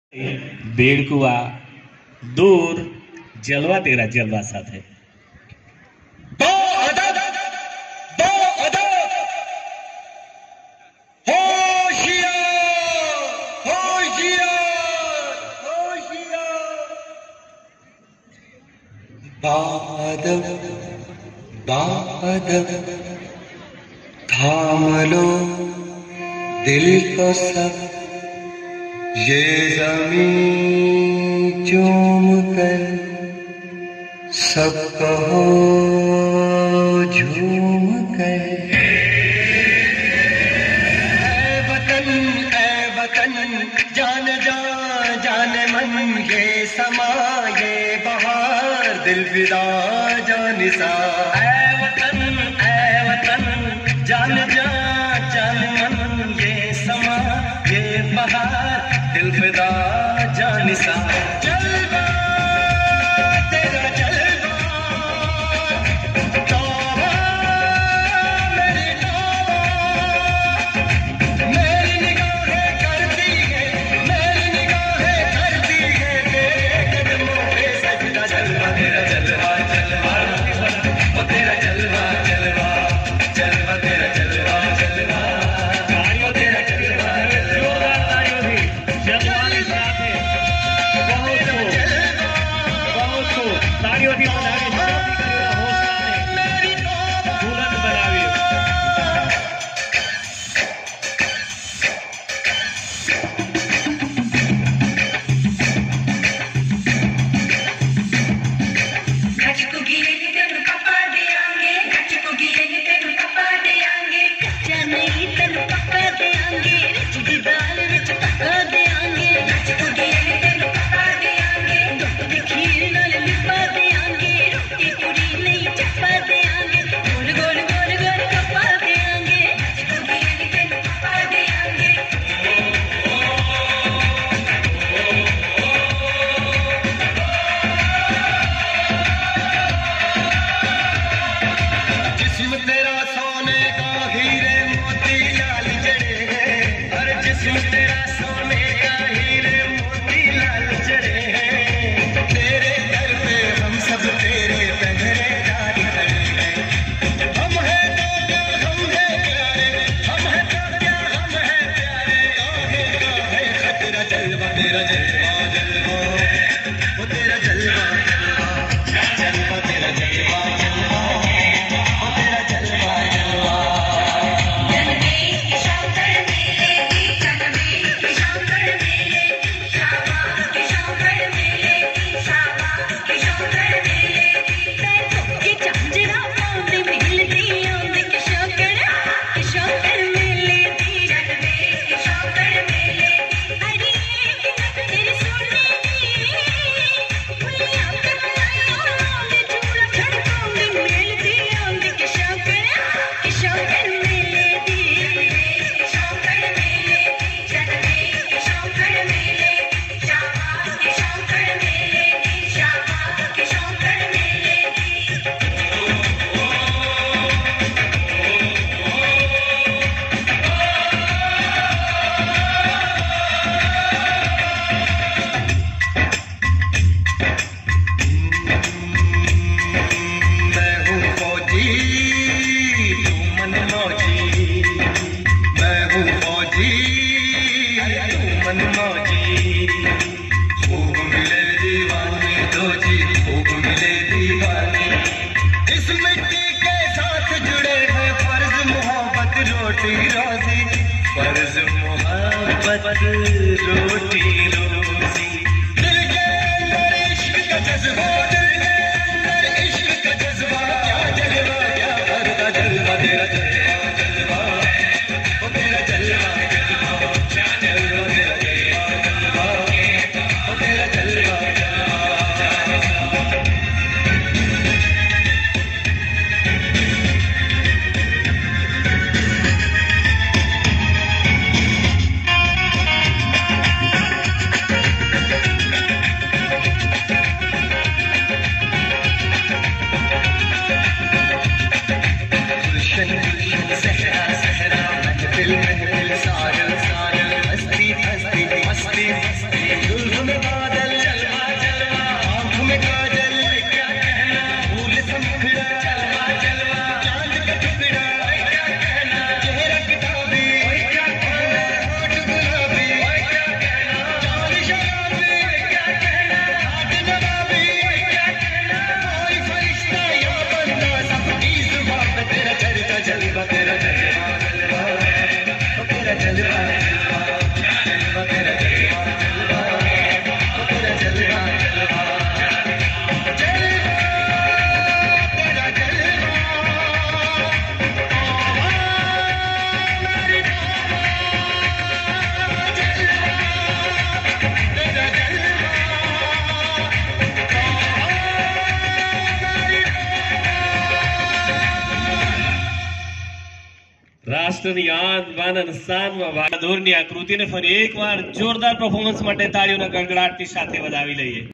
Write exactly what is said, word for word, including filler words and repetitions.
बेड़कुआ दूर जलवा तेरा जलवा साथ है। दो अदद दो अदद होशियार होशियार होशियार बादब बादब थाम लो दिल को सब ये ज़मीं चूम कर सब कहो झूम कर। ऐ वतन ऐ वतन जान जा जान मन ये समा ये बहार दिल फिदा जानिसा। ऐ वतन ऐ वतन जान जा जान मन ये समा ये बहार दिल फिदा जानिसा। जलवा तेरा जलवा तौबा मेरी तौबा मेरी निगाहें करती है मेरी निगाहें करती है तेरे कदमों पे सजदा। जलवा तेरा जलवा जलवा ओ तेरा जलवा जलवा जलवा तेरा जलवा जलवा तारियों तेरा जलवा जलवा तारियों थी दुल्हन बनावी। रोटी रोजी दिल के अंदर इश्क का जज्बा दिल के अंदर इश्क का जज्बा क्या जलवा क्या करता जलवा तेरा जलवा जलवा ओ तेरा जलवा जलवा क्या जलवा तेरा जलवा जलवा ओ तेरा जलवा जलवा। રાષ્ટ્રની આન બાન અને શાનમાં ભાગદોરની આ કૃતિને ફરી એકવાર જોરદાર પરફોર્મન્સ માટે તાળીઓના ગડગડાટની સાથે વધાવી લઈએ.